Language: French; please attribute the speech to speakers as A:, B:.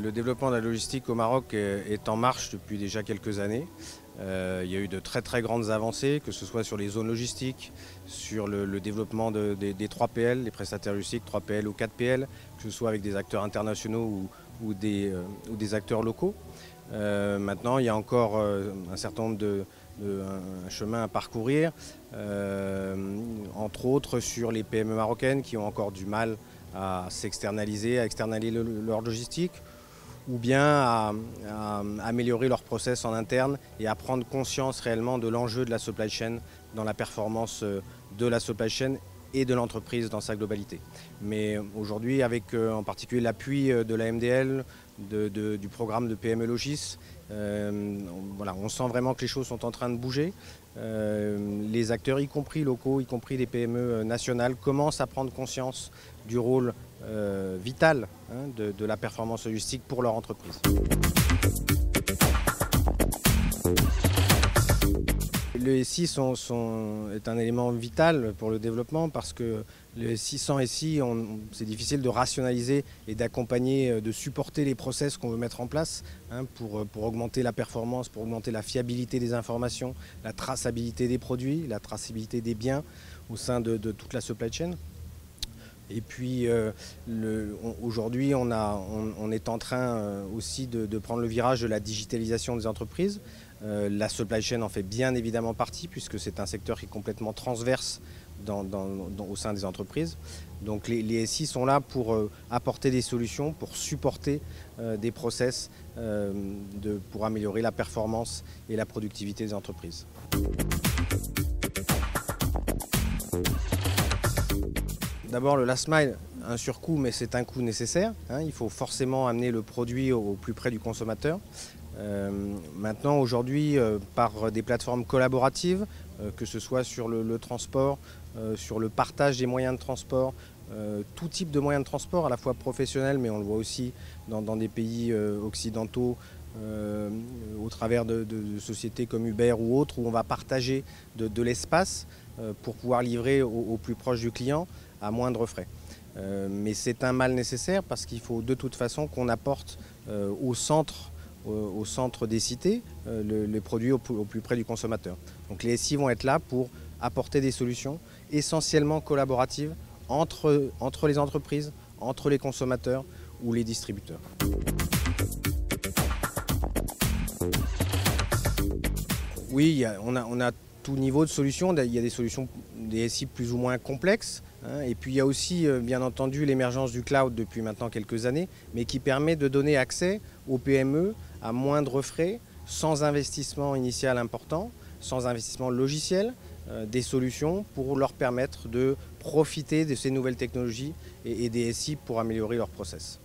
A: Le développement de la logistique au Maroc est en marche depuis déjà quelques années. Il y a eu de très grandes avancées, que ce soit sur les zones logistiques, sur le développement des 3PL, les prestataires logistiques 3PL ou 4PL, que ce soit avec des acteurs internationaux ou des acteurs locaux. Maintenant, il y a encore un certain nombre un chemin à parcourir, entre autres sur les PME marocaines qui ont encore du mal à s'externaliser, à externaliser leur logistique, ou bien à améliorer leur process en interne et à prendre conscience réellement de l'enjeu de la supply chain dans la performance de la supply chain et de l'entreprise dans sa globalité. Mais aujourd'hui, avec en particulier l'appui de la MDL, du programme de PME Logis, voilà, on sent vraiment que les choses sont en train de bouger. Les acteurs, y compris locaux, y compris les PME nationales, commencent à prendre conscience du rôle vital de la performance logistique pour leur entreprise. Le SI est un élément vital pour le développement parce que le SI, sans SI, c'est difficile de rationaliser et d'accompagner, de supporter les process qu'on veut mettre en place pour augmenter la performance, pour augmenter la fiabilité des informations, la traçabilité des produits, la traçabilité des biens au sein de toute la supply chain. Et puis aujourd'hui, on est en train aussi de prendre le virage de la digitalisation des entreprises. La supply chain en fait bien évidemment partie puisque c'est un secteur qui est complètement transverse au sein des entreprises. Donc les SI sont là pour apporter des solutions, pour supporter des process pour améliorer la performance et la productivité des entreprises. D'abord, le last mile, un surcoût, mais c'est un coût nécessaire. Il faut forcément amener le produit au plus près du consommateur. Maintenant, aujourd'hui, par des plateformes collaboratives, que ce soit sur le transport, sur le partage des moyens de transport, tout type de moyens de transport, à la fois professionnels, mais on le voit aussi dans des pays occidentaux, au travers de sociétés comme Uber ou autres, où on va partager de l'espace pour pouvoir livrer au plus proche du client à moindre frais. Mais c'est un mal nécessaire parce qu'il faut de toute façon qu'on apporte au centre des cités les produits au plus près du consommateur. Donc les SI vont être là pour apporter des solutions essentiellement collaboratives entre les entreprises, entre les consommateurs ou les distributeurs. Oui, on a tout niveau de solutions. Il y a des solutions des SI plus ou moins complexes. Et puis il y a aussi bien entendu l'émergence du cloud depuis maintenant quelques années, mais qui permet de donner accès aux PME à moindre frais, sans investissement initial important, sans investissement logiciel, des solutions pour leur permettre de profiter de ces nouvelles technologies et des SI pour améliorer leurs process.